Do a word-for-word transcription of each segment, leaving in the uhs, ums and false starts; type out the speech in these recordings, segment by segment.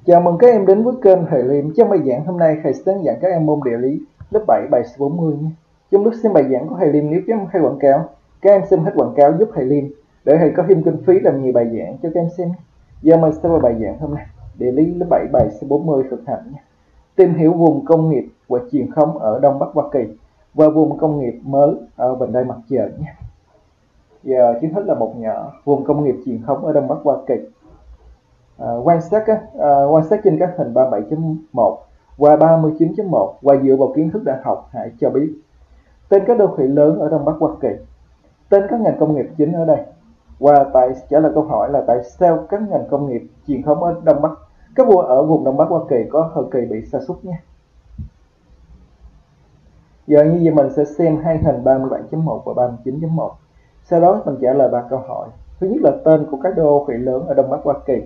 Chào mừng các em đến với kênh Thầy Liêm. Trong bài giảng hôm nay, thầy sẽ hướng dẫn các em môn địa lý lớp bảy bài số bốn mươi nhé. Trong lúc xem bài giảng của thầy Liêm, nếu chấm hay quảng cáo, các em xem hết quảng cáo giúp thầy Liêm để thầy có thêm kinh phí làm nhiều bài giảng cho các em xem. Giờ mình sẽ vào bài giảng hôm nay, địa lý lớp bảy bài số bốn mươi thực hành nhé. Tìm hiểu vùng công nghiệp và truyền thống ở Đông Bắc Hoa Kỳ và vùng công nghiệp mới ở vành đai mặt trời nhé. Giờ trước hết là một nhỏ vùng công nghiệp truyền thống ở Đông Bắc Hoa Kỳ. À, quan sát á, à, quan sát trên các hình ba mươi bảy chấm một và ba mươi chín chấm một và dựa vào kiến thức đã học, hãy cho biết tên các đô thị lớn ở Đông Bắc Hoa Kỳ, tên các ngành công nghiệp chính ở đây, và tại trả lời câu hỏi là tại sao các ngành công nghiệp truyền thống ở Đông Bắc các vua ở vùng Đông Bắc Hoa Kỳ có thời kỳ bị sa sút nhé. Giờ như vậy mình sẽ xem hai hình ba mươi bảy chấm một và ba mươi chín chấm một, sau đó mình trả lời ba câu hỏi. Thứ nhất là tên của các đô thị lớn ở Đông Bắc Hoa Kỳ.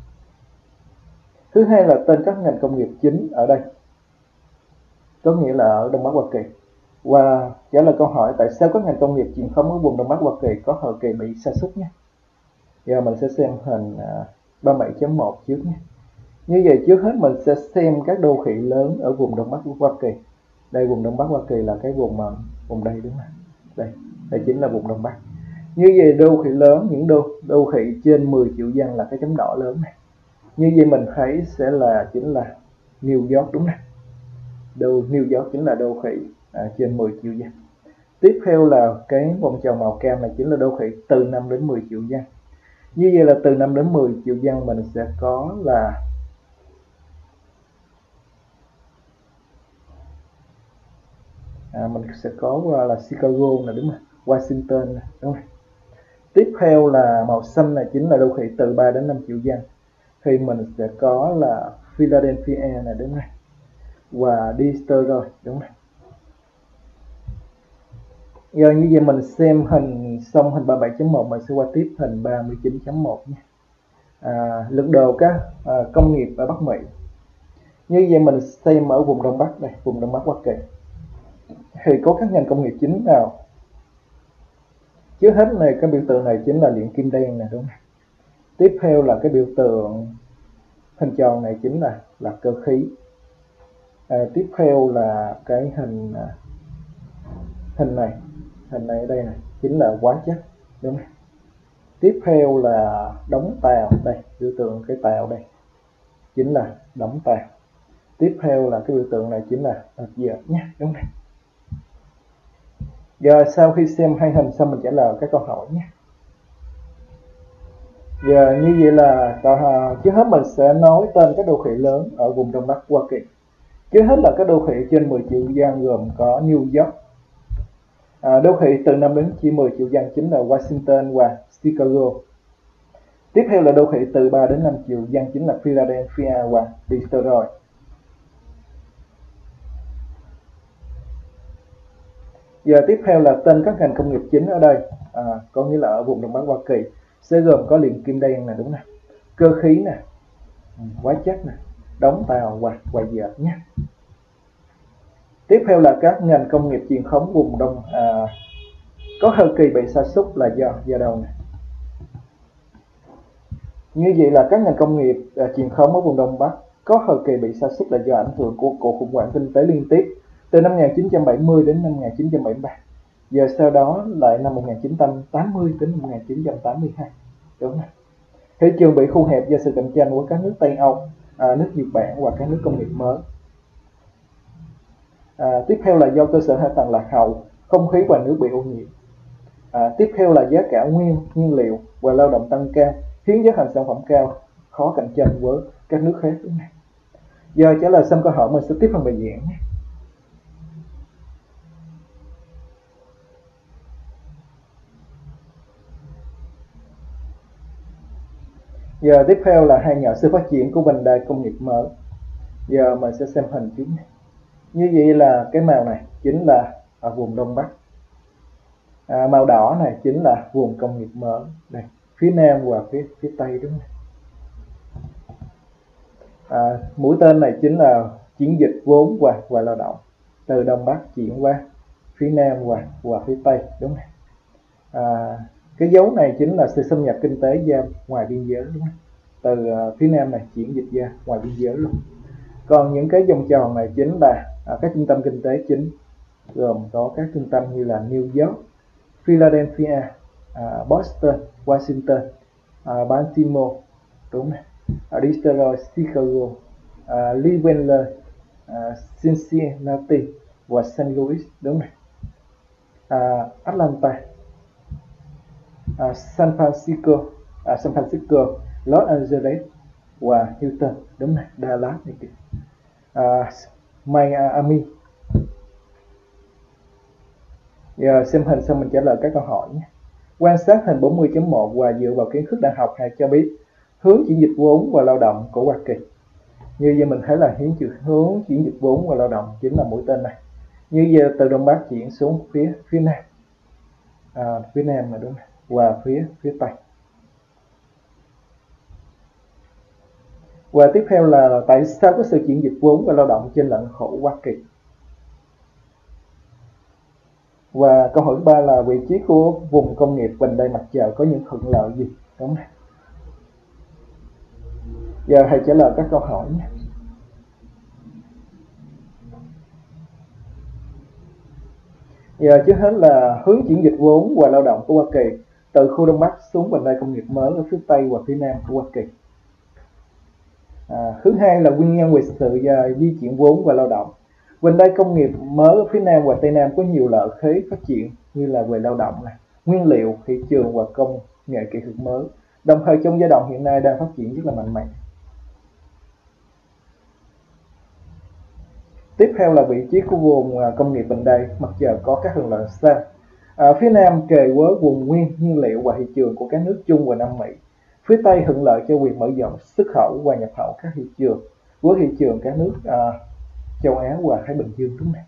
Thứ hai là tên các ngành công nghiệp chính ở đây, có nghĩa là ở Đông Bắc Hoa Kỳ, và trả lời câu hỏi tại sao các ngành công nghiệp truyền thống ở vùng Đông Bắc Hoa Kỳ có thời kỳ bị sa sút nhé. Giờ mình sẽ xem hình ba mươi bảy chấm một trước nhé. Như vậy trước hết mình sẽ xem các đô thị lớn ở vùng Đông Bắc Hoa Kỳ. Đây vùng Đông Bắc Hoa Kỳ là cái vùng mà vùng đây đúng không? Đây, đây chính là vùng Đông Bắc. Như vậy đô thị lớn, những đô đô thị trên mười triệu dân là cái chấm đỏ lớn này. Như vậy mình thấy sẽ là chính là New York đúng không? Đô New York chính là đô thị à, trên mười triệu dân. Tiếp theo là cái vòng tròn màu cam này chính là đô thị từ năm đến mười triệu dân. Như vậy là từ năm đến mười triệu dân mình sẽ có là à, mình sẽ có là Chicago này đúng không? Washington này, đúng không? Tiếp theo là màu xanh này chính là đô thị từ ba đến năm triệu dân. Thì mình sẽ có là Philadelphia này đúng không? Và Detroit đúng không? Giờ như vậy mình xem hình xong hình ba mươi bảy chấm một, mình sẽ qua tiếp hình ba mươi chín chấm một nhé. À, lực đồ các à, công nghiệp ở Bắc Mỹ. Như vậy mình xem ở vùng Đông Bắc đây, vùng Đông Bắc Hoa Kỳ thì có các ngành công nghiệp chính nào? Trước hết này cái biểu tượng này chính là luyện kim đen này đúng không? Tiếp theo là cái biểu tượng hình tròn này chính là là cơ khí. À, tiếp theo là cái hình hình này hình này ở đây này chính là hóa chất đúng không? Tiếp theo là đóng tàu, đây biểu tượng cái tàu đây chính là đóng tàu. Tiếp theo là cái biểu tượng này chính là dệt nhé, đúng không? Giờ sau khi xem hai hình xong mình trả lời cái câu hỏi nhé. Giờ như vậy là trước hết mình sẽ nói tên các đô thị lớn ở vùng Đông Bắc Hoa Kỳ. Trước hết là các đô thị trên mười triệu dân gồm có New York. À, đô thị từ năm đến chỉ mười triệu dân chính là Washington và Chicago. Tiếp theo là đô thị từ ba đến năm triệu dân chính là Philadelphia và Detroit. Giờ tiếp theo là tên các ngành công nghiệp chính ở đây, à, có nghĩa là ở vùng Đông Bắc Hoa Kỳ sẽ gồm có luyện kim đen này đúng không? Cơ khí nè, hóa chất nè, đóng tàu và và dệt nhé. Tiếp theo là các ngành công nghiệp truyền thống vùng Đông à, có thời kỳ bị sa sút là do do đâu này? Như vậy là các ngành công nghiệp à, truyền thống ở vùng Đông Bắc có thời kỳ bị sa sút là do ảnh hưởng của cuộc khủng hoảng kinh tế liên tiếp từ năm một nghìn chín trăm bảy mươi đến năm một nghìn chín trăm bảy mươi ba. Giờ sau đó lại năm một nghìn chín trăm tám mươi đến năm một nghìn chín trăm tám mươi hai. Đúng không? Thị trường bị thu hẹp do sự cạnh tranh của các nước Tây Âu, à, nước Nhật Bản và các nước công nghiệp mới. À, tiếp theo là do cơ sở hạ tầng lạc hậu, không khí và nước bị ô nhiễm. À, tiếp theo là giá cả nguyên nhiên liệu và lao động tăng cao khiến giá thành sản phẩm cao, khó cạnh tranh với các nước khác. Đúng không? Giờ trả lời xong câu hỏi mình sẽ tiếp phần bài giảng nhé. Giờ tiếp theo là hai nhỏ sự phát triển của vành đai công nghiệp mới. Giờ mình sẽ xem hình trước nhé. Như vậy là cái màu này chính là ở vùng Đông Bắc. À, màu đỏ này chính là vùng công nghiệp mới đây, phía Nam và phía phía Tây đúng không? À, mũi tên này chính là chuyển dịch vốn và và lao động từ Đông Bắc chuyển qua phía Nam và và phía Tây đúng không? À, cái dấu này chính là sự xâm nhập kinh tế ra ngoài biên giới đúng không? từ uh, phía nam này chuyển dịch ra ngoài biên giới luôn. Còn những cái vòng tròn này chính là uh, các trung tâm kinh tế chính, gồm có các trung tâm như là New York, Philadelphia, uh, Boston, Washington, uh, Baltimore, đúng này, uh, Detroit, Chicago, uh, Cleveland, uh, Cincinnati và Saint Louis, đúng này, uh, Atlanta, uh, San Francisco, uh, San Francisco, Los Angeles và Houston, đúng này, Dallas này kìa, uh, Miami. Giờ xem hình xong mình trả lời các câu hỏi nhé. Quan sát hình bốn mươi chấm một và dựa vào kiến thức đại học hãy cho biết hướng chuyển dịch vốn và lao động của Hoa Kỳ. Như vậy mình thấy là hướng hướng chuyển dịch vốn và lao động chính là mũi tên này. Như giờ từ Đông Bắc chuyển xuống phía phía Nam, à, phía Nam là đúng này, và phía phía Tây. Và tiếp theo là tại sao có sự chuyển dịch vốn và lao động trên lãnh thổ Hoa Kỳ. Và câu hỏi thứ ba là vị trí của vùng công nghiệp vành đai mặt trời có những thuận lợi gì, đúng không? Giờ hãy trả lời các câu hỏi nhé. Giờ trước hết là hướng chuyển dịch vốn và lao động của Hoa Kỳ từ khu Đông Bắc xuống vành đai công nghiệp mới ở phía Tây và phía Nam của Hoa Kỳ. À, thứ hai là nguyên nhân về sự uh, di chuyển vốn và lao động. Vành đai công nghiệp mới ở phía Nam và Tây Nam có nhiều lợi thế phát triển như là về lao động này, nguyên liệu, thị trường và công nghệ kỹ thuật mới. Đồng thời trong giai đoạn hiện nay đang phát triển rất là mạnh mẽ. Tiếp theo là vị trí của vùng công nghiệp vành đai mặt trời có các thuận lợi sao? À, phía Nam kề với vùng nguyên nhiên liệu và thị trường của các nước Trung và Nam Mỹ. Phía Tây thuận lợi cho việc mở rộng xuất khẩu và nhập khẩu các thị trường với thị trường các nước à, châu Á và Thái Bình Dương, đúng không?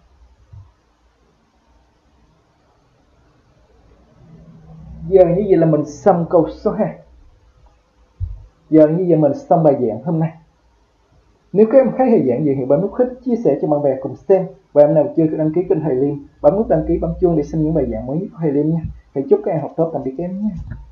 Giờ như vậy là mình xong câu số hai. Giờ như vậy mình xong bài giảng hôm nay. Nếu các em thấy bài giảng gì thì bấm nút thích, chia sẻ cho bạn bè cùng xem. Và em nào chưa đăng ký kênh Thầy Liêm, bấm nút đăng ký, bấm chuông để xem những bài giảng mới nhất của Thầy Liêm nha. Thầy chúc các em học tốt, tạm biệt các em nhé.